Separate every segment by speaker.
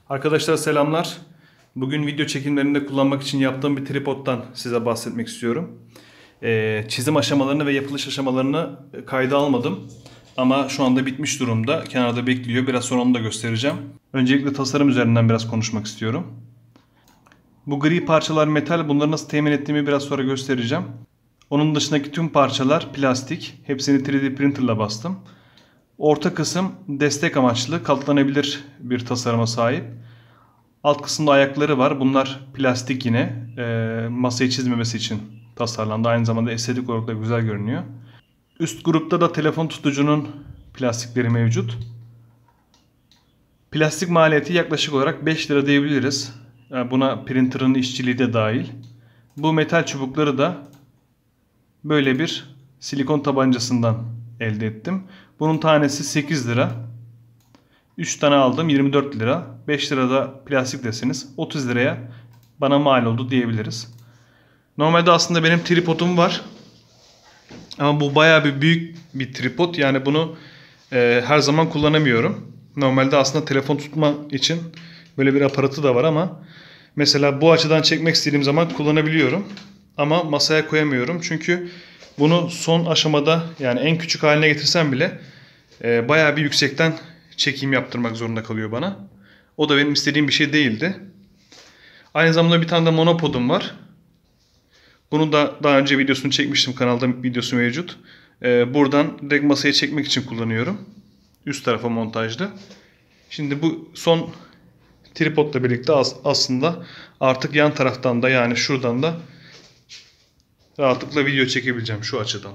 Speaker 1: Arkadaşlar selamlar. Bugün video çekimlerinde kullanmak için yaptığım bir tripodtan size bahsetmek istiyorum. Çizim aşamalarını ve yapılış aşamalarını kayda almadım. Ama şu anda bitmiş durumda. Kenarda bekliyor. Biraz sonra onu da göstereceğim. Öncelikle tasarım üzerinden biraz konuşmak istiyorum. Bu gri parçalar metal. Bunları nasıl temin ettiğimi biraz sonra göstereceğim. Onun dışındaki tüm parçalar plastik. Hepsini 3D printerla bastım. Orta kısım destek amaçlı katlanabilir bir tasarıma sahip. Alt kısımda ayakları var. Bunlar plastik yine. Masayı çizmemesi için tasarlandı. Aynı zamanda estetik olarak da güzel görünüyor. Üst grupta da telefon tutucunun plastikleri mevcut. Plastik maliyeti yaklaşık olarak 5 lira diyebiliriz. Buna printer'ın işçiliği de dahil. Bu metal çubukları da böyle bir silikon tabancasından elde ettim. Bunun tanesi 8 lira. 3 tane aldım 24 lira. 5 lira da plastik deseniz 30 liraya bana mal oldu diyebiliriz. Normalde aslında benim tripodum var. Ama bu bayağı bir büyük bir tripod. Yani bunu her zaman kullanamıyorum. Normalde aslında telefon tutma için böyle bir aparatı da var ama mesela bu açıdan çekmek istediğim zaman kullanabiliyorum. Ama masaya koyamıyorum. Çünkü bunu son aşamada yani en küçük haline getirsem bile bayağı bir yüksekten çekim yaptırmak zorunda kalıyor bana. O da benim istediğim bir şey değildi. Aynı zamanda bir tane de monopodum var. Bunu da daha önce videosunu çekmiştim. Kanalda videosu mevcut. Buradan direkt masaya çekmek için kullanıyorum. Üst tarafa montajlı. Şimdi bu son tripodla birlikte aslında artık yan taraftan da yani şuradan da rahatlıkla video çekebileceğim şu açıdan.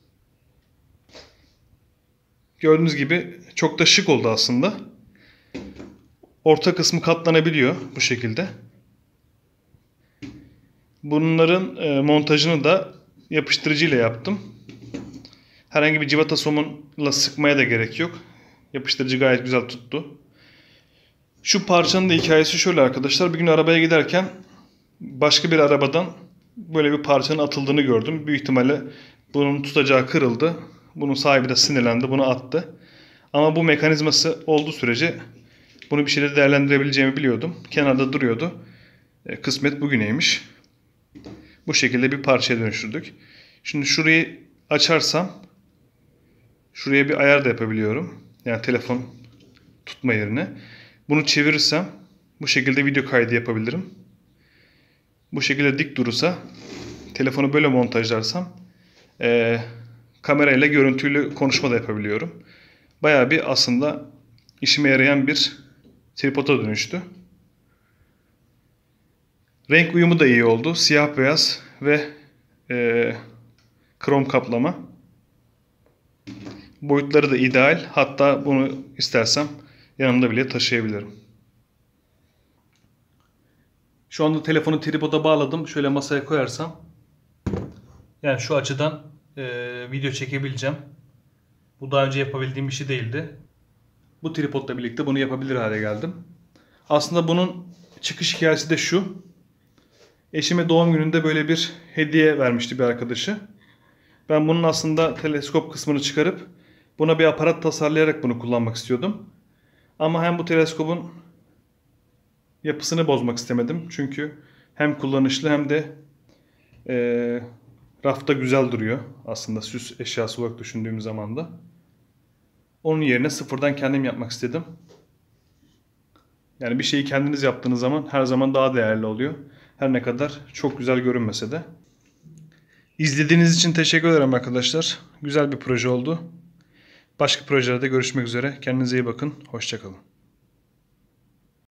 Speaker 1: Gördüğünüz gibi çok da şık oldu aslında. Orta kısmı katlanabiliyor bu şekilde. Bunların montajını da yapıştırıcıyla yaptım. Herhangi bir cıvata somunla sıkmaya da gerek yok. Yapıştırıcı gayet güzel tuttu. Şu parçanın da hikayesi şöyle arkadaşlar. Bir gün arabaya giderken başka bir arabadan böyle bir parçanın atıldığını gördüm. Büyük ihtimalle bunun tutacağı kırıldı. Bunun sahibi de sinirlendi. Bunu attı. Ama bu mekanizması olduğu sürece bunu bir şekilde değerlendirebileceğimi biliyordum. Kenarda duruyordu. Kısmet bugüneymiş. Bu şekilde bir parçaya dönüştürdük. Şimdi şurayı açarsam şuraya bir ayar da yapabiliyorum. Yani telefon tutma yerine. Bunu çevirirsem bu şekilde video kaydı yapabilirim. Bu şekilde dik durursa telefonu böyle montajlarsam kamerayla görüntülü konuşma da yapabiliyorum. Bayağı bir aslında işime yarayan bir tripoda dönüştü. Renk uyumu da iyi oldu. Siyah beyaz ve krom kaplama. Boyutları da ideal. Hatta bunu istersem yanımda bile taşıyabilirim. Şu anda telefonu tripoda bağladım. Şöyle masaya koyarsam yani şu açıdan video çekebileceğim. Bu daha önce yapabildiğim bir şey değildi. Bu tripodla birlikte bunu yapabilir hale geldim. Aslında bunun çıkış hikayesi de şu. Eşime doğum gününde böyle bir hediye vermişti bir arkadaşı. Ben bunun aslında teleskop kısmını çıkarıp buna bir aparat tasarlayarak bunu kullanmak istiyordum. Ama hem bu teleskopun yapısını bozmak istemedim. Çünkü hem kullanışlı hem de rafta güzel duruyor. Aslında süs eşyası olarak düşündüğüm zaman da. Onun yerine sıfırdan kendim yapmak istedim. Yani bir şeyi kendiniz yaptığınız zaman her zaman daha değerli oluyor. Her ne kadar çok güzel görünmese de. İzlediğiniz için teşekkür ederim arkadaşlar. Güzel bir proje oldu. Başka projelerde görüşmek üzere. Kendinize iyi bakın. Hoşça kalın.